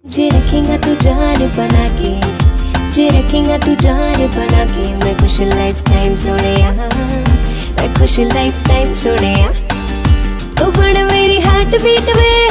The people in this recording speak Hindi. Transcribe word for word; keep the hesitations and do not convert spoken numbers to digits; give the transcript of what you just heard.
जे रखेगा तू जान बना के, जे रखेगा तू जान बना के, मैं खुश लाइफ टाइम सोनिया, मैं खुश लाइफ टाइम सोनिया। तू बन मेरी हार्ट बीट वे,